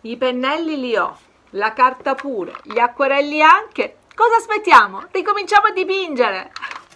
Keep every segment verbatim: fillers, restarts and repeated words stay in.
I pennelli li ho, la carta pure, gli acquerelli anche. Cosa aspettiamo? Ricominciamo a dipingere!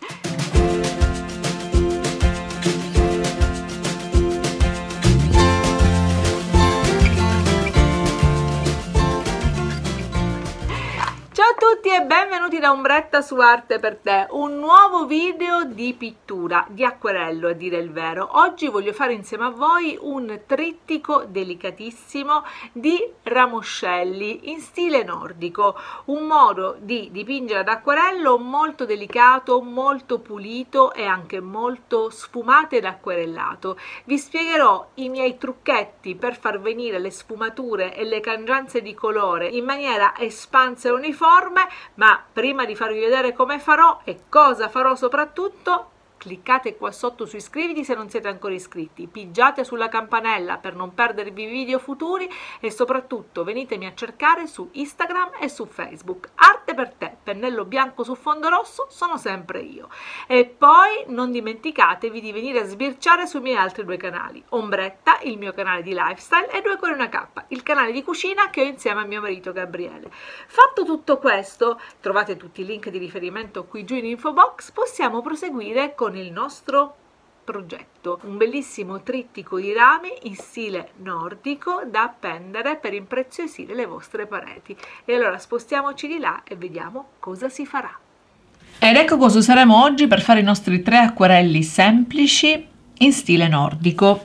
Ciao a tutti e benvenuti da Ombretta su Arte per Te, un nuovo video di pittura, di acquerello a dire il vero. Oggi voglio fare insieme a voi un trittico delicatissimo di ramoscelli in stile nordico, un modo di dipingere ad acquerello molto delicato, molto pulito e anche molto sfumato ed acquerellato. Vi spiegherò i miei trucchetti per far venire le sfumature e le cangianze di colore in maniera espansa e uniforme. Ma prima di farvi vedere come farò e cosa farò soprattutto, cliccate qua sotto su iscriviti se non siete ancora iscritti, pigiate sulla campanella per non perdervi video futuri e soprattutto venitemi a cercare su Instagram e su Facebook. Arte per Te, pennello bianco su fondo rosso, sono sempre io. E poi non dimenticatevi di venire a sbirciare sui miei altri due canali, Ombretta, il mio canale di lifestyle, e Due Cuori Una Cappa, il canale di cucina che ho insieme a mio marito Gabriele. Fatto tutto questo, trovate tutti i link di riferimento qui giù in info box, possiamo proseguire con il nostro progetto, un bellissimo trittico di rami in stile nordico da appendere per impreziosire le vostre pareti. E allora spostiamoci di là e vediamo cosa si farà. Ed ecco cosa useremo oggi per fare i nostri tre acquerelli semplici in stile nordico.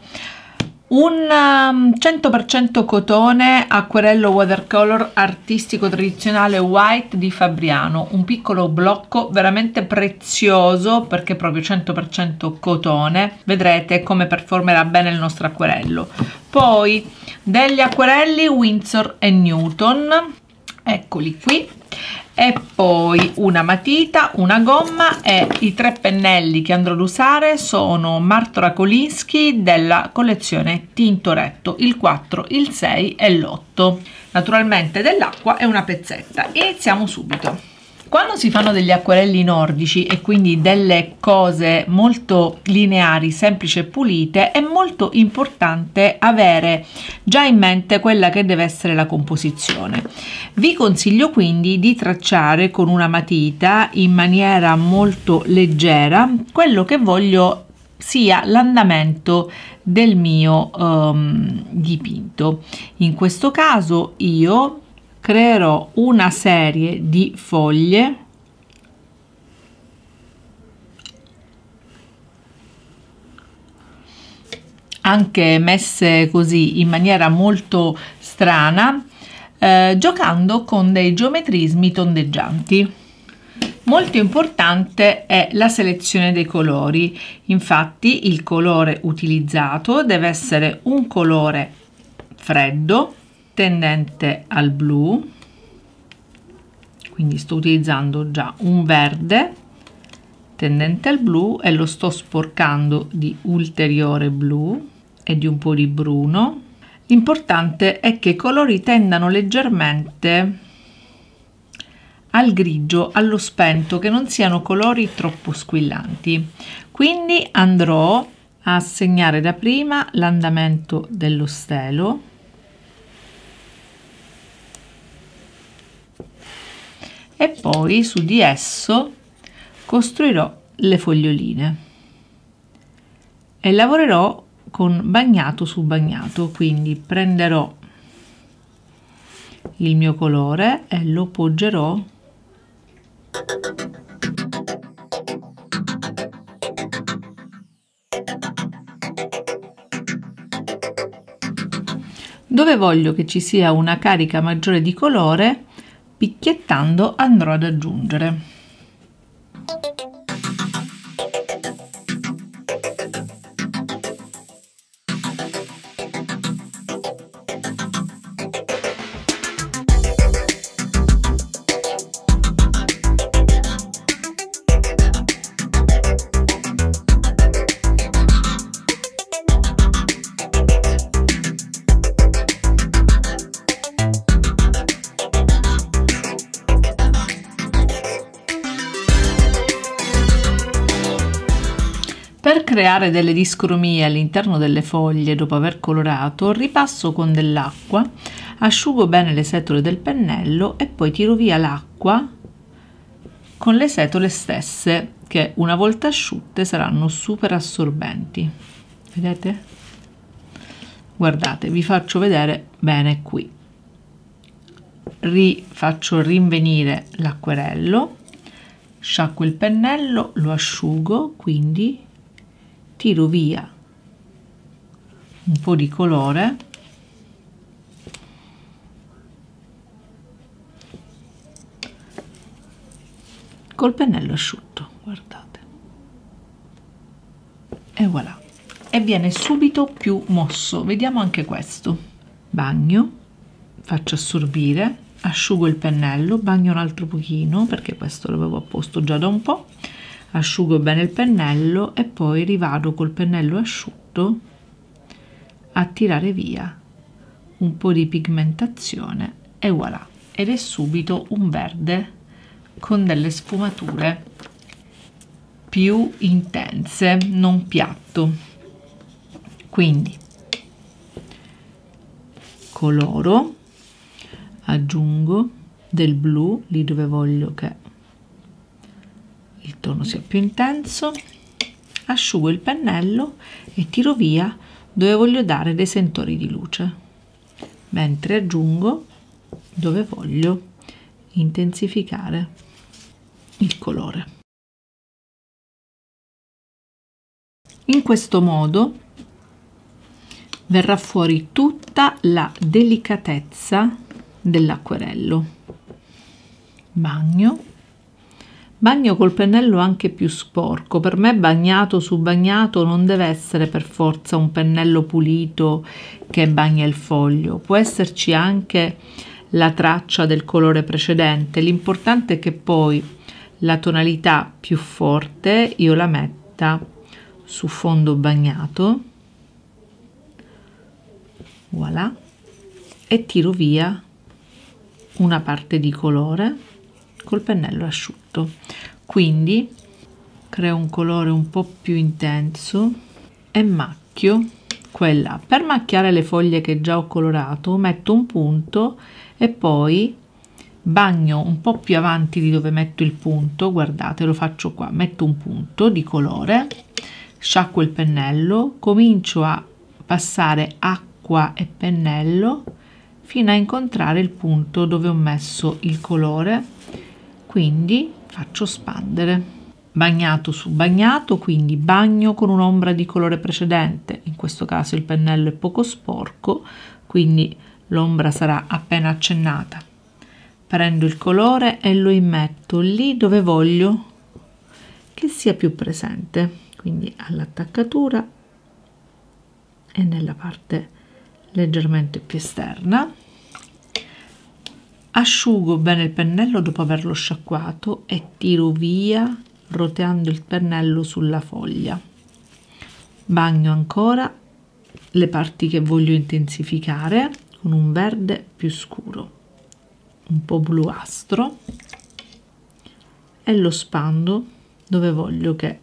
Un cento per cento cotone acquerello watercolor artistico tradizionale white di Fabriano, un piccolo blocco veramente prezioso perché è proprio cento per cento cotone. Vedrete come performerà bene il nostro acquerello. Poi degli acquerelli Winsor e Newton, eccoli qui, e poi una matita, una gomma, e i tre pennelli che andrò ad usare sono Martora Kolinsky della collezione Tintoretto, il quattro, il sei e l'otto, naturalmente dell'acqua e una pezzetta. Iniziamo subito. Quando si fanno degli acquerelli nordici e quindi delle cose molto lineari, semplici e pulite, è molto importante avere già in mente quella che deve essere la composizione. Vi consiglio quindi di tracciare con una matita in maniera molto leggera quello che voglio sia l'andamento del mio um, dipinto. In questo caso io creerò una serie di foglie anche messe così in maniera molto strana, eh, giocando con dei geometrismi tondeggianti. Molto importante è la selezione dei colori. Infatti il colore utilizzato deve essere un colore freddo tendente al blu, quindi sto utilizzando già un verde tendente al blu e lo sto sporcando di ulteriore blu e di un po' di bruno. L'importante è che i colori tendano leggermente al grigio, allo spento, che non siano colori troppo squillanti. Quindi andrò a segnare da prima l'andamento dello stelo e poi su di esso costruirò le foglioline e lavorerò con bagnato su bagnato. Quindi prenderò il mio colore e lo poggerò dove voglio che ci sia una carica maggiore di colore. Picchiettando andrò ad aggiungere. Per creare delle discromie all'interno delle foglie dopo aver colorato, ripasso con dell'acqua asciugo bene le setole del pennello e poi tiro via l'acqua con le setole stesse, che una volta asciutte saranno super assorbenti. Vedete? Guardate, vi faccio vedere bene qui. Rifaccio rinvenire l'acquerello, sciacquo il pennello, lo asciugo, quindi tiro via un po' di colore col pennello asciutto, guardate, e voilà, e viene subito più mosso. Vediamo anche questo. Bagno, faccio assorbire, asciugo il pennello, bagno un altro pochino perché questo l'avevo a posto già da un po', asciugo bene il pennello e poi rivado col pennello asciutto a tirare via un po' di pigmentazione e voilà, ed è subito un verde con delle sfumature più intense, non piatto. Quindi coloro, aggiungo del blu lì dove voglio che il tono sia più intenso, asciugo il pennello e tiro via dove voglio dare dei sentori di luce, mentre aggiungo dove voglio intensificare il colore. In questo modo verrà fuori tutta la delicatezza dell'acquerello. Bagno, bagno col pennello anche più sporco. Per me bagnato su bagnato non deve essere per forza un pennello pulito che bagna il foglio, può esserci anche la traccia del colore precedente, l'importante è che poi la tonalità più forte io la metta su fondo bagnato, voilà, e tiro via una parte di colore col pennello asciutto, quindi creo un colore un po' più intenso e macchio quella. Per macchiare le foglie che già ho colorato metto un punto e poi bagno un po' più avanti di dove metto il punto, guardate, lo faccio qua, metto un punto di colore, sciacquo il pennello, comincio a passare acqua e pennello fino a incontrare il punto dove ho messo il colore, quindi faccio spandere, bagnato su bagnato, quindi bagno con un'ombra di colore precedente, in questo caso il pennello è poco sporco, quindi l'ombra sarà appena accennata. Prendo il colore e lo immetto lì dove voglio che sia più presente, quindi all'attaccatura e nella parte leggermente più esterna. Asciugo bene il pennello dopo averlo sciacquato e tiro via roteando il pennello sulla foglia. Bagno ancora le parti che voglio intensificare con un verde più scuro, un po' bluastro, e lo spando dove voglio che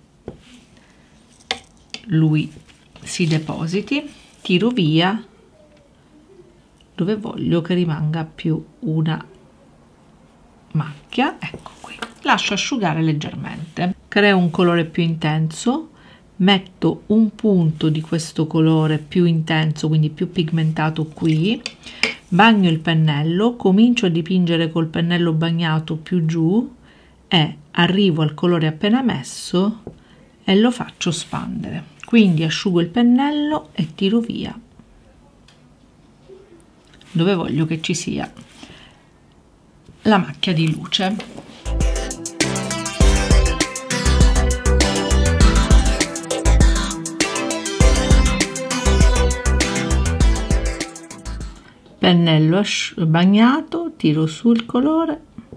lui si depositi, tiro via dove voglio che rimanga più una macchia, ecco qui, lascio asciugare leggermente, creo un colore più intenso, metto un punto di questo colore più intenso, quindi più pigmentato qui, bagno il pennello, comincio a dipingere col pennello bagnato più giù e arrivo al colore appena messo e lo faccio spandere, quindi asciugo il pennello e tiro via dove voglio che ci sia la macchia di luce. Pennello bagnato, tiro su il colore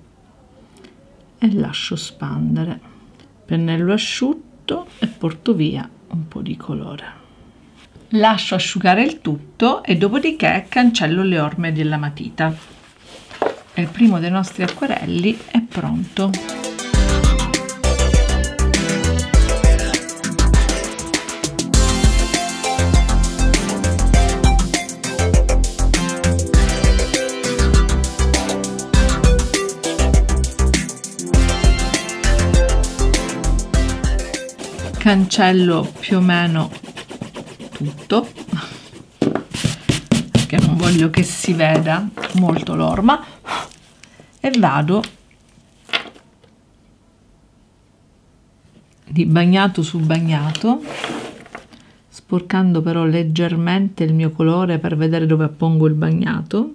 e lascio spandere, pennello asciutto e porto via un po' di colore. Lascio asciugare il tutto e dopodiché cancello le orme della matita. E il primo dei nostri acquerelli è pronto. cancello più o meno tutto perché non voglio che si veda molto l'orma, e vado di bagnato su bagnato, sporcando però leggermente il mio colore per vedere dove appongo il bagnato.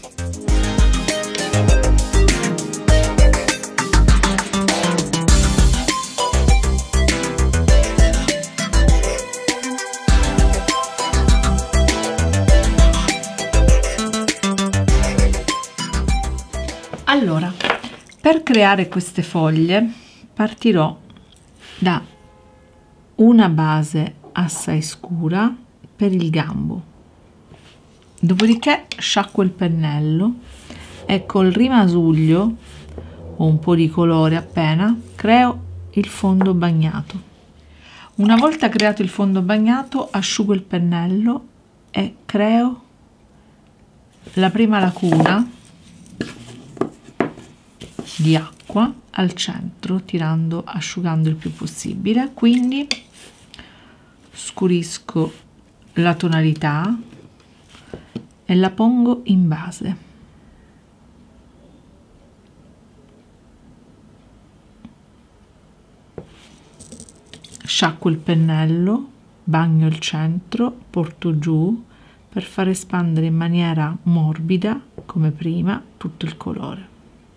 Allora, per creare queste foglie partirò da una base assai scura per il gambo, dopodiché sciacquo il pennello e col rimasuglio o un po' di colore appena creo il fondo bagnato. Una volta creato il fondo bagnato asciugo il pennello e creo la prima lacuna di acqua al centro, tirando, asciugando il più possibile. Quindi scurisco la tonalità e la pongo in base. Sciacquo il pennello, bagno il centro, porto giù per far espandere in maniera morbida come prima tutto il colore.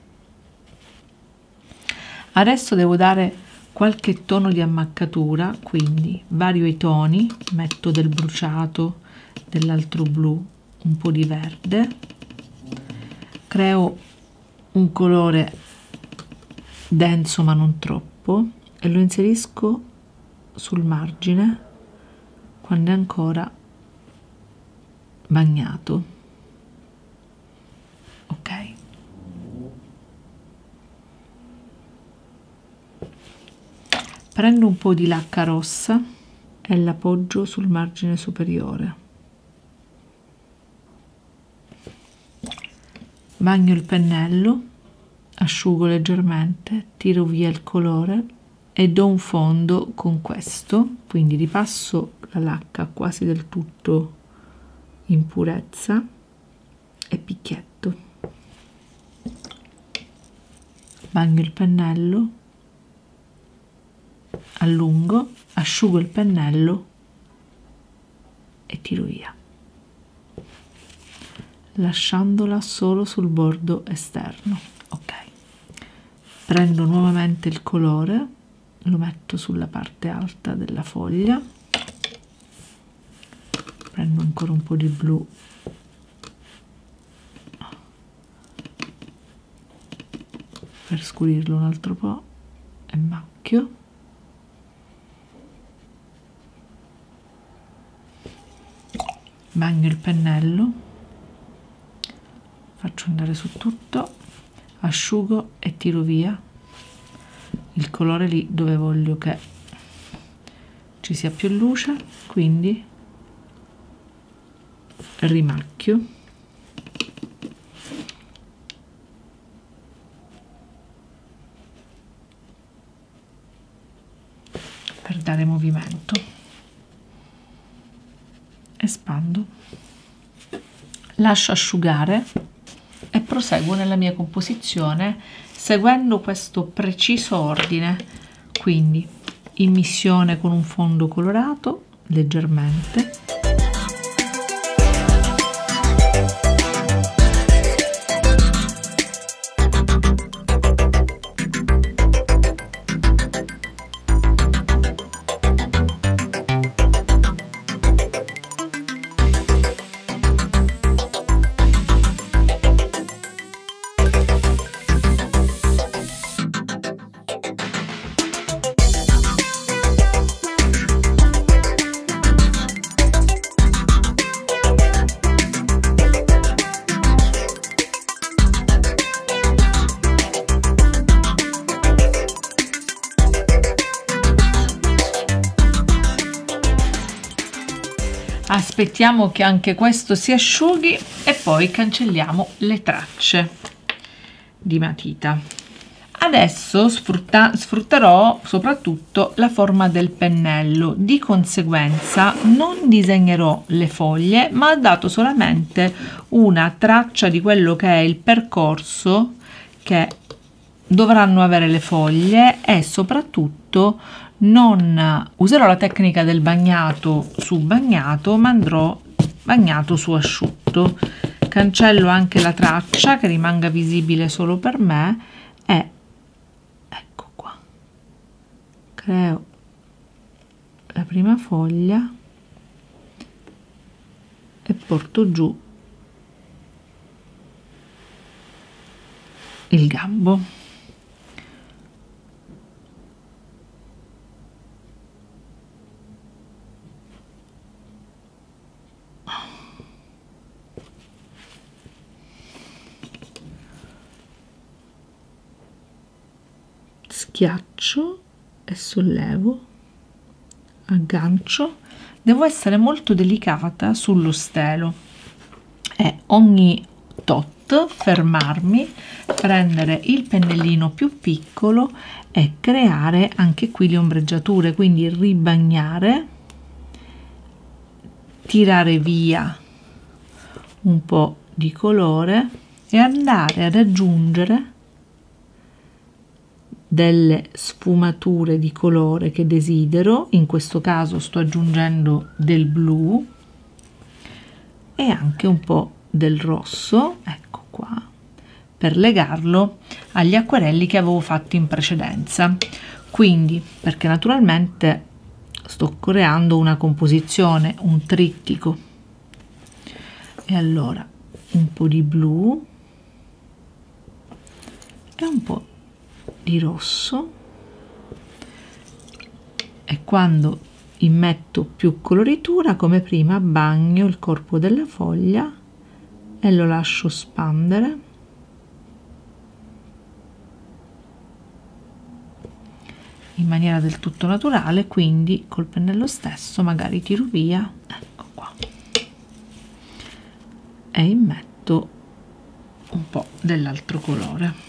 Adesso devo dare qualche tono di ammaccatura, quindi vario i toni, metto del bruciato, dell'altro blu, un po' di verde, creo un colore denso ma non troppo e lo inserisco sul margine quando è ancora bagnato. Ok. Prendo un po' di lacca rossa e l'appoggio sul margine superiore. Bagno il pennello, asciugo leggermente, tiro via il colore e do un fondo con questo, quindi ripasso la lacca quasi del tutto in purezza e picchietto. Bagno il pennello, allungo, asciugo il pennello e tiro via, lasciandola solo sul bordo esterno. Ok, prendo nuovamente il colore, lo metto sulla parte alta della foglia, prendo ancora un po' di blu per scurirlo un altro po' e macchio. Bagno il pennello, faccio andare su tutto, asciugo e tiro via il colore lì dove voglio che ci sia più luce, quindi rimacchio. Per dare movimento. Espando, lascio asciugare e proseguo nella mia composizione seguendo questo preciso ordine, quindi immissione con un fondo colorato leggermente, aspettiamo che anche questo si asciughi e poi cancelliamo le tracce di matita. Adesso sfrutta, sfrutterò soprattutto la forma del pennello, di conseguenza non disegnerò le foglie, ma ho dato solamente una traccia di quello che è il percorso che dovranno avere le foglie, e soprattutto non userò la tecnica del bagnato su bagnato, ma andrò bagnato su asciutto. Cancello anche la traccia che rimanga visibile solo per me e ecco qua, creo la prima foglia e porto giù il gambo. Schiaccio e sollevo, aggancio. Devo essere molto delicata sullo stelo e ogni tot fermarmi, prendere il pennellino più piccolo e creare anche qui le ombreggiature, quindi ribagnare, tirare via un po' di colore e andare ad aggiungere delle sfumature di colore che desidero. In questo caso sto aggiungendo del blu e anche un po' del rosso, ecco qua, per legarlo agli acquerelli che avevo fatto in precedenza. Quindi, perché naturalmente sto creando una composizione, un trittico, e allora un po' di blu e un po' di rosso, e quando immetto più coloritura, come prima, bagno il corpo della foglia e lo lascio spandere in maniera del tutto naturale. Quindi col pennello stesso magari tiro via, ecco qua, e immetto un po' dell'altro colore.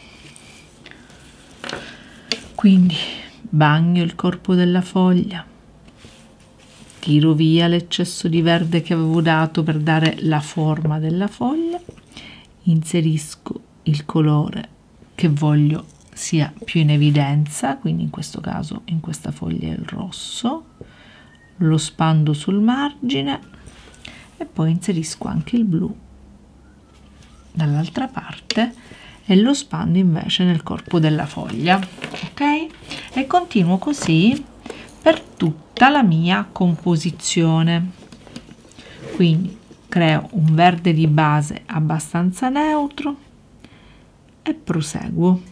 Quindi bagno il corpo della foglia, tiro via l'eccesso di verde che avevo dato per dare la forma della foglia, inserisco il colore che voglio sia più in evidenza, quindi in questo caso in questa foglia è il rosso, lo spando sul margine e poi inserisco anche il blu dall'altra parte e lo spando invece nel corpo della foglia, ok? E continuo così per tutta la mia composizione. Quindi creo un verde di base abbastanza neutro e proseguo.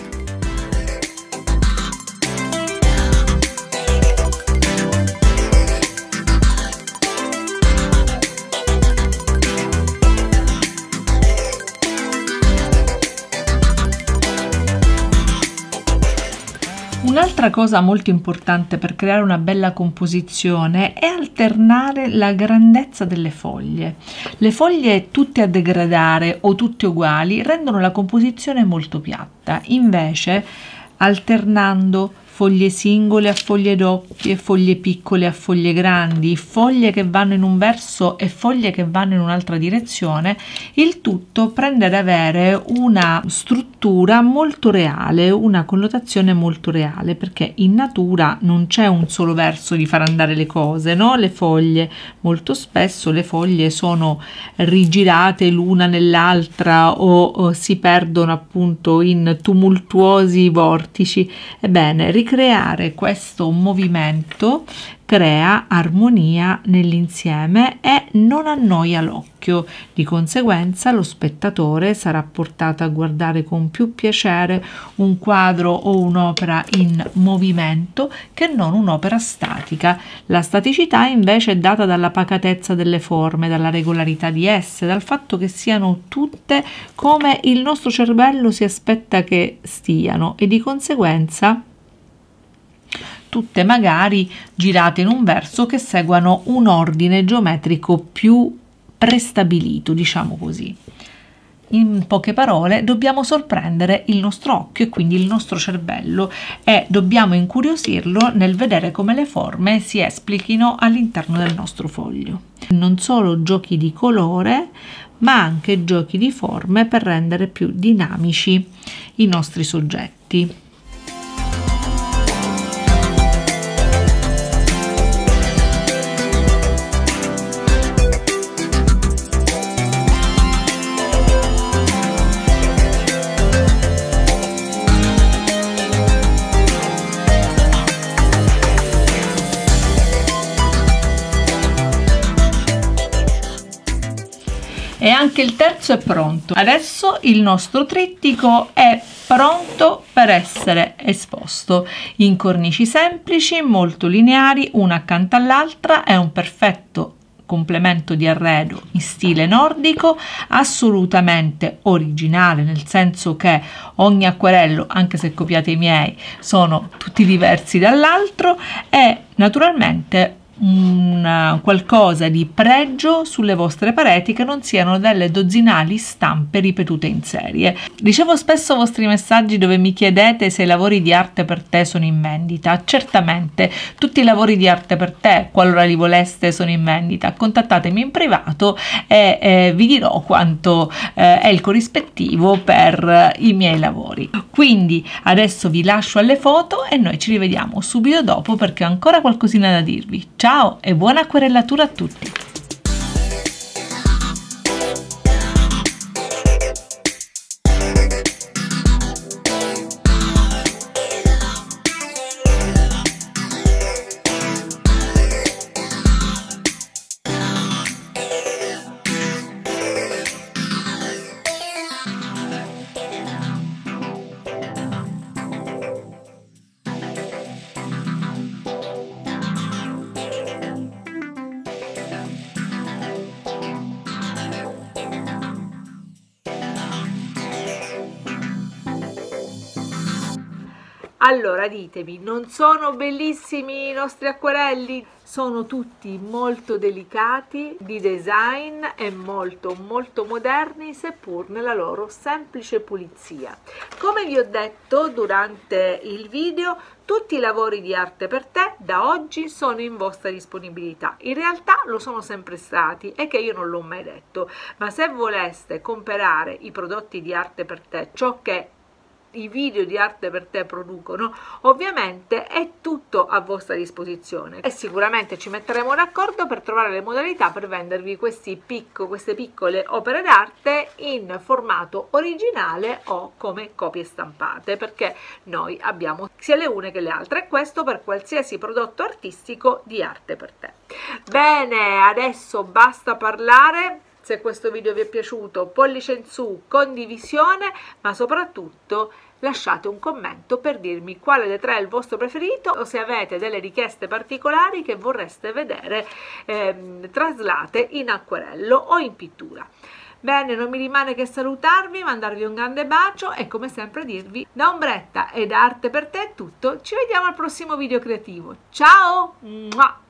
Un'altra cosa molto importante per creare una bella composizione è alternare la grandezza delle foglie. Le foglie tutte a degradare o tutte uguali rendono la composizione molto piatta, invece alternando foglie singole a foglie doppie, foglie piccole a foglie grandi, foglie che vanno in un verso e foglie che vanno in un'altra direzione, il tutto prende ad avere una struttura molto reale, una connotazione molto reale, perché in natura non c'è un solo verso di far andare le cose, no? Le foglie, molto spesso le foglie sono rigirate l'una nell'altra o, o si perdono appunto in tumultuosi vortici. Ebbene, creare questo movimento crea armonia nell'insieme e non annoia l'occhio. Di conseguenza lo spettatore sarà portato a guardare con più piacere un quadro o un'opera in movimento che non un'opera statica. La staticità invece è data dalla pacatezza delle forme, dalla regolarità di esse, dal fatto che siano tutte come il nostro cervello si aspetta che stiano, e di conseguenza tutte magari girate in un verso che seguano un ordine geometrico più prestabilito, diciamo così. In poche parole, dobbiamo sorprendere il nostro occhio e quindi il nostro cervello e dobbiamo incuriosirlo nel vedere come le forme si esplichino all'interno del nostro foglio. Non solo giochi di colore, ma anche giochi di forme per rendere più dinamici i nostri soggetti. E anche il terzo è pronto. Adesso il nostro trittico è pronto per essere esposto in cornici semplici, molto lineari, una accanto all'altra. È un perfetto complemento di arredo in stile nordico, assolutamente originale, nel senso che ogni acquerello, anche se copiate i miei, sono tutti diversi dall'altro e naturalmente un qualcosa di pregio sulle vostre pareti, che non siano delle dozzinali stampe ripetute in serie. Ricevo spesso vostri messaggi dove mi chiedete se i lavori di arte per te sono in vendita. Certamente tutti i lavori di arte per te, qualora li voleste, sono in vendita. Contattatemi in privato e eh, vi dirò quanto eh, è il corrispettivo per eh, i miei lavori. Quindi adesso vi lascio alle foto e noi ci rivediamo subito dopo, perché ho ancora qualcosina da dirvi. Ciao! Ciao e buona acquerellatura a tutti! Allora ditemi, non sono bellissimi i nostri acquerelli? Sono tutti molto delicati di design e molto molto moderni, seppur nella loro semplice pulizia. Come vi ho detto durante il video, tutti i lavori di arte per te da oggi sono in vostra disponibilità. In realtà lo sono sempre stati, e che io non l'ho mai detto, ma se voleste comprare i prodotti di arte per te, ciò che i video di arte per te producono, ovviamente è tutto a vostra disposizione e sicuramente ci metteremo d'accordo per trovare le modalità per vendervi questi picco, queste piccole opere d'arte in formato originale o come copie stampate, perché noi abbiamo sia le une che le altre, e questo per qualsiasi prodotto artistico di arte per te. Bene, adesso basta parlare. Se questo video vi è piaciuto, pollice in su, condivisione, ma soprattutto lasciate un commento per dirmi quale delle tre è il vostro preferito, o se avete delle richieste particolari che vorreste vedere ehm, traslate in acquerello o in pittura. Bene, non mi rimane che salutarvi, mandarvi un grande bacio e come sempre dirvi da Ombretta e da Arte per te è tutto. Ci vediamo al prossimo video creativo. Ciao! Mua!